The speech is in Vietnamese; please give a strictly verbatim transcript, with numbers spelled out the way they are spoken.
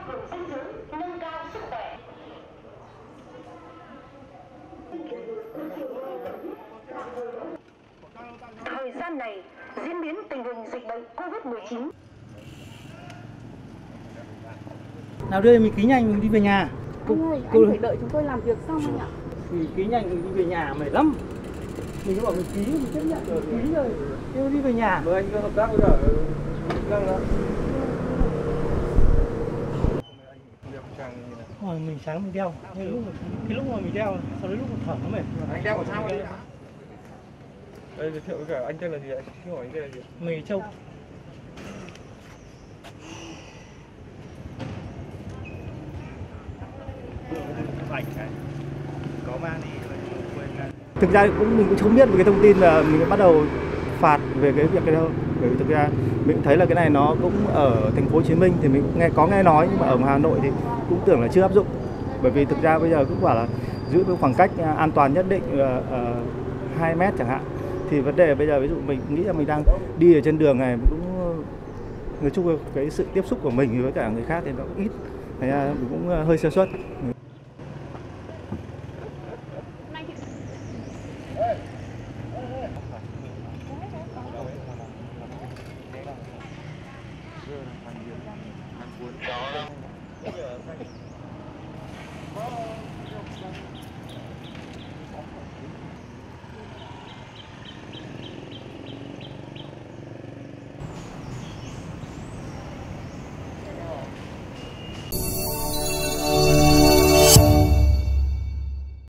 tăng cường dinh dưỡng, nâng cao sức khỏe. Thời gian này, diễn biến tình hình dịch bệnh Covid mười chín. Nào đưa mình ký nhanh mình đi về nhà. Anh ơi, cô... anh phải đợi chúng tôi làm việc xong anh ạ. Thì ký nhanh mình đi về nhà mệt lắm. Mình cứ bảo mình ký, mình chấp nhận rồi, ký rồi. Nhưng đi về nhà. Mời anh cứ hợp tác với cả Lăng đó. Rồi mình sáng mình đeo, cái lúc mà, cái lúc mà mình đeo, sau đấy lúc mà thở nó mệt. Anh đeo của sao đi? Đây giới thiệu với cả anh tên là gì ạ? Xin hỏi anh tên là gì? Mì Châu. Có mang đi Thực ra cũng mình cũng không biết về cái thông tin là mình bắt đầu phạt về cái việc này đâu. Bởi vì thực ra mình thấy là cái này nó cũng ở thành phố Hồ Chí Minh thì mình cũng nghe có nghe nói, nhưng mà ở Hà Nội thì cũng tưởng là chưa áp dụng. Bởi vì thực ra bây giờ cũng bảo là giữ cái khoảng cách an toàn nhất định uh, hai mét chẳng hạn. Thì vấn đề bây giờ ví dụ mình nghĩ là mình đang đi ở trên đường này cũng nói chung là cái sự tiếp xúc của mình với cả người khác thì nó cũng ít, thành ra mình cũng hơi sơ suất.